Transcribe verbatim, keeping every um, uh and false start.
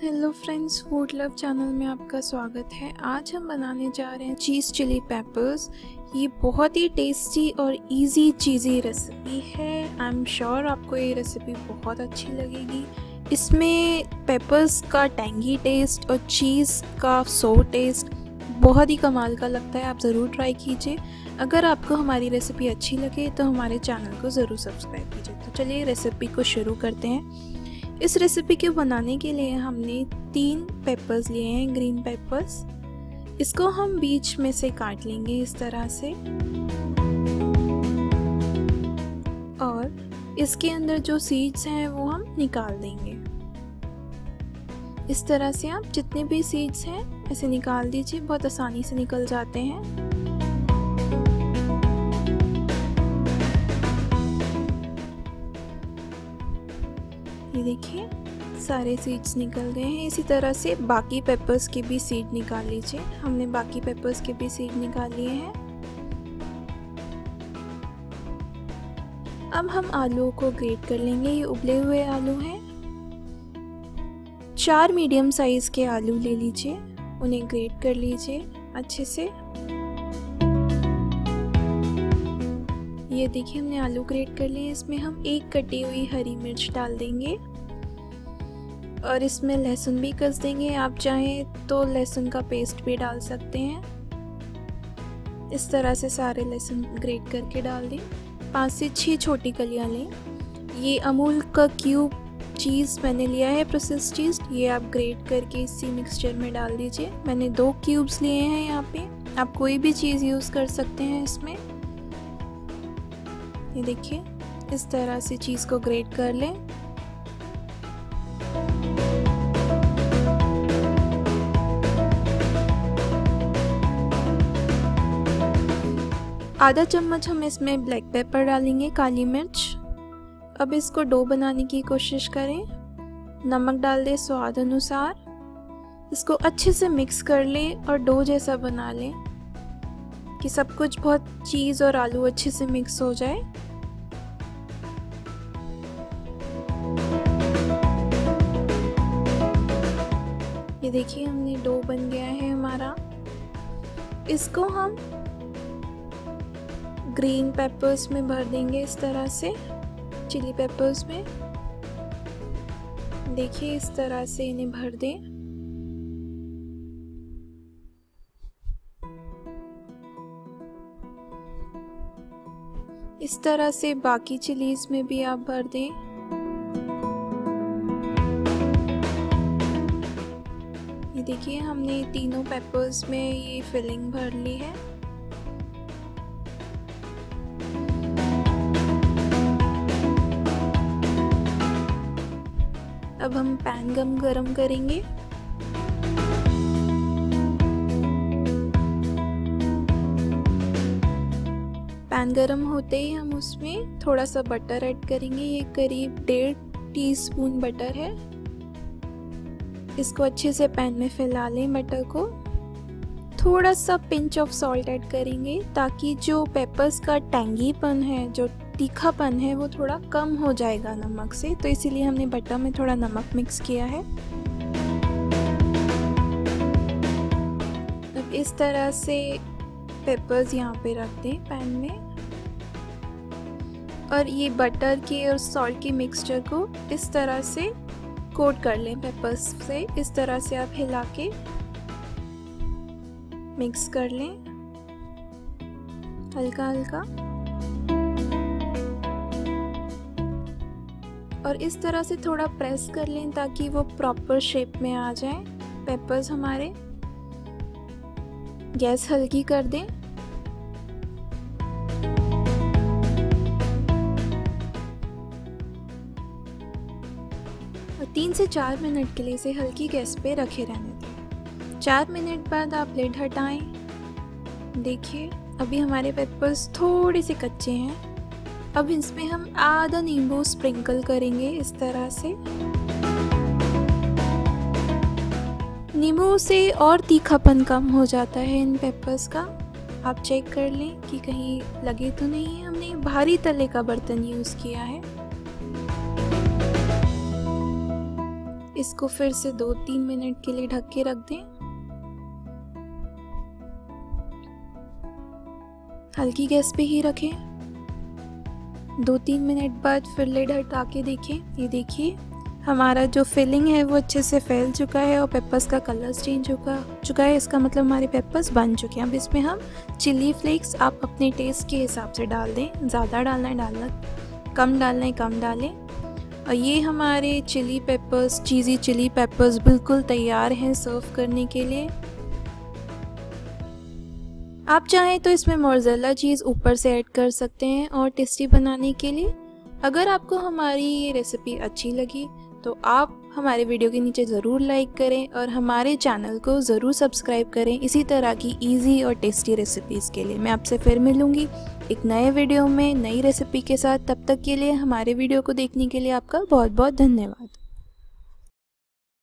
Hello friends, food love channel में आपका स्वागत है। आज हम बनाने जा रहे हैं चीज़ चिली पेपर्स। ये बहुत ही टेस्टी और इजी चीज़ी रेसिपी है। आई एम श्योर आपको ये रेसिपी बहुत अच्छी लगेगी। इसमें पेपर्स का टैंगी टेस्ट और चीज़ का सो टेस्ट बहुत ही कमाल का लगता है। आप ज़रूर ट्राई कीजिए। अगर आपको हमारी रेसिपी अच्छी लगे तो हमारे चैनल को ज़रूर सब्सक्राइब कीजिए। तो चलिए रेसिपी को शुरू करते हैं। इस रेसिपी के बनाने के लिए हमने तीन पेपर्स लिए हैं, ग्रीन पेपर्स। इसको हम बीच में से काट लेंगे इस तरह से, और इसके अंदर जो सीड्स हैं वो हम निकाल देंगे। इस तरह से आप जितने भी सीड्स हैं ऐसे निकाल दीजिए, बहुत आसानी से निकल जाते हैं। ये देखिए सारे सीड्स निकल गए हैं। इसी तरह से बाकी पेपर्स के भी सीड निकाल लीजिए। हमने बाकी पेपर्स के भी सीड निकाल लिए हैं। अब हम आलू को ग्रेट कर लेंगे। ये उबले हुए आलू हैं। चार मीडियम साइज के आलू ले लीजिए, उन्हें ग्रेट कर लीजिए अच्छे से। ये देखिए हमने आलू ग्रेट कर लिए। इसमें हम एक कटी हुई हरी मिर्च डाल देंगे और इसमें लहसुन भी कस देंगे। आप चाहें तो लहसुन का पेस्ट भी डाल सकते हैं। इस तरह से सारे लहसुन ग्रेट करके डाल दें। पाँच से छः छोटी कलियां लें। ये अमूल का क्यूब चीज़ मैंने लिया है, प्रोसेस चीज़। ये आप ग्रेट करके इसी मिक्सचर में डाल दीजिए। मैंने दो क्यूब्स लिए हैं यहाँ पे। आप कोई भी चीज़ यूज़ कर सकते हैं इसमें। ये देखिए इस तरह से चीज़ को ग्रेट कर लें। आधा चम्मच हम इसमें ब्लैक पेपर डालेंगे, काली मिर्च। अब इसको डो बनाने की कोशिश करें। नमक डाल दें स्वाद अनुसार। इसको अच्छे से मिक्स कर लें और डो जैसा बना लें कि सब कुछ बहुत चीज़ और आलू अच्छे से मिक्स हो जाए। ये देखिए हमने डो बन गया है हमारा। इसको हम ग्रीन पेपर्स में भर देंगे इस तरह से, चिली पेपर्स में। देखिए इस तरह से इन्हें भर दें। इस तरह से बाकी चिलीज में भी आप भर दें। ये देखिए हमने तीनों पेपर्स में ये फिलिंग भर ली है। अब हम पैन गम गरम करेंगे। पैन गरम होते ही हम उसमें थोड़ा सा बटर ऐड करेंगे। ये करीब डेढ़ टीस्पून बटर है। इसको अच्छे से पैन में फैला लें बटर को। थोड़ा सा पिंच ऑफ सॉल्ट ऐड करेंगे ताकि जो पेपर्स का टैंगीपन है, जो तीखापन है, वो थोड़ा कम हो जाएगा नमक से। तो इसीलिए हमने बटर में थोड़ा नमक मिक्स किया है। अब इस तरह से पेपर्स यहाँ पे रख दें पैन में, और ये बटर के और सॉल्ट के मिक्सचर को इस तरह से कोट कर लें पेपर्स से। इस तरह से आप हिला के मिक्स कर लें हल्का हल्का, और इस तरह से थोड़ा प्रेस कर लें ताकि वो प्रॉपर शेप में आ जाए पेपर्स हमारे। गैस हल्की कर दें। और तीन से चार मिनट के लिए इसे हल्की गैस पे रखे रहने दें। चार मिनट बाद आप लिड हटाएं। देखिए अभी हमारे पेपर्स थोड़े से कच्चे हैं। अब इसमें हम आधा नींबू स्प्रिंकल करेंगे इस तरह से। नींबू से और तीखापन कम हो जाता है इन पेपर्स का। आप चेक कर लें कि कहीं लगे तो नहीं है। हमने भारी तले का बर्तन यूज़ किया है। इसको फिर से दो तीन मिनट के लिए ढक के रख दें। हल्की गैस पे ही रखें। दो तीन मिनट बाद फिर लिड हटा के देखें। ये देखिए हमारा जो फिलिंग है वो अच्छे से फैल चुका है और पेपर्स का कलर चेंज हो चुका है। इसका मतलब हमारे पेपर्स बन चुके हैं। अब इसमें हम चिली फ्लेक्स आप अपने टेस्ट के हिसाब से डाल दें। ज़्यादा डालना है डालना, कम डालना है कम डालें। और ये हमारे chilli peppers, cheesy chilli peppers बिल्कुल तैयार हैं सर्व करने के लिए। आप चाहें तो इसमें मोज़रेला चीज़ ऊपर से ऐड कर सकते हैं और टेस्टी बनाने के लिए। अगर आपको हमारी ये रेसिपी अच्छी लगी तो आप हमारे वीडियो के नीचे ज़रूर लाइक करें और हमारे चैनल को ज़रूर सब्सक्राइब करें इसी तरह की इजी और टेस्टी रेसिपीज़ के लिए। मैं आपसे फिर मिलूँगी एक नए वीडियो में नई रेसिपी के साथ। तब तक के लिए हमारे वीडियो को देखने के लिए आपका बहुत बहुत धन्यवाद।